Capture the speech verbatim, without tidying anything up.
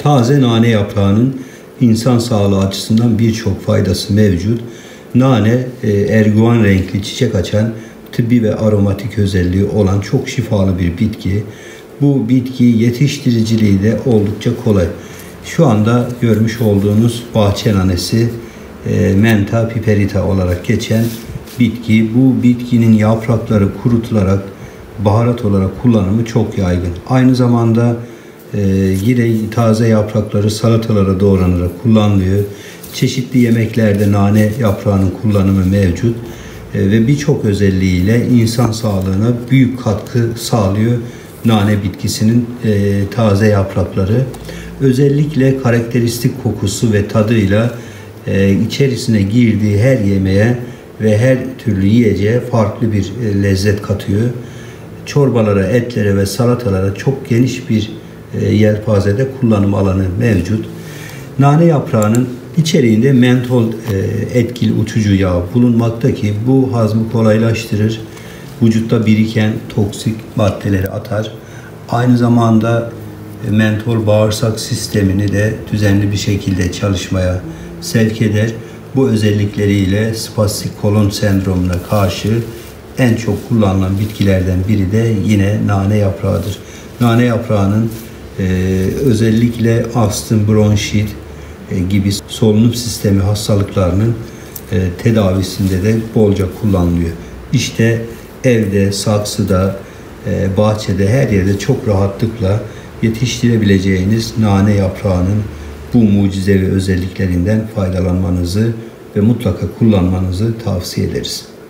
Taze nane yaprağının insan sağlığı açısından birçok faydası mevcut. Nane, e, erguvan renkli çiçek açan, tıbbi ve aromatik özelliği olan çok şifalı bir bitki. Bu bitki yetiştiriciliği de oldukça kolay. Şu anda görmüş olduğunuz bahçe nanesi, e, Mentha piperita olarak geçen bitki. Bu bitkinin yaprakları kurutularak baharat olarak kullanımı çok yaygın. Aynı zamanda e, yine taze yaprakları salatalara doğranarak kullanılıyor. Çeşitli yemeklerde nane yaprağının kullanımı mevcut e, ve birçok özelliğiyle insan sağlığına büyük katkı sağlıyor nane bitkisinin e, taze yaprakları. Özellikle karakteristik kokusu ve tadıyla e, içerisine girdiği her yemeğe ve her türlü yiyeceğe farklı bir e, lezzet katıyor. Çorbalara, etlere ve salatalara çok geniş bir e, yelpazede kullanım alanı mevcut. Nane yaprağının içeriğinde mentol e, etkili uçucu yağ bulunmakta ki bu hazmı kolaylaştırır. Vücutta biriken toksik maddeleri atar. Aynı zamanda e, mentol bağırsak sistemini de düzenli bir şekilde çalışmaya sevk eder. Bu özellikleriyle spastik kolon sendromuna karşı en çok kullanılan bitkilerden biri de yine nane yaprağıdır. Nane yaprağının e, özellikle astım, bronşit e, gibi solunum sistemi hastalıklarının e, tedavisinde de bolca kullanılıyor. İşte evde, saksıda, e, bahçede, her yerde çok rahatlıkla yetiştirebileceğiniz nane yaprağının bu mucizevi özelliklerinden faydalanmanızı ve mutlaka kullanmanızı tavsiye ederiz.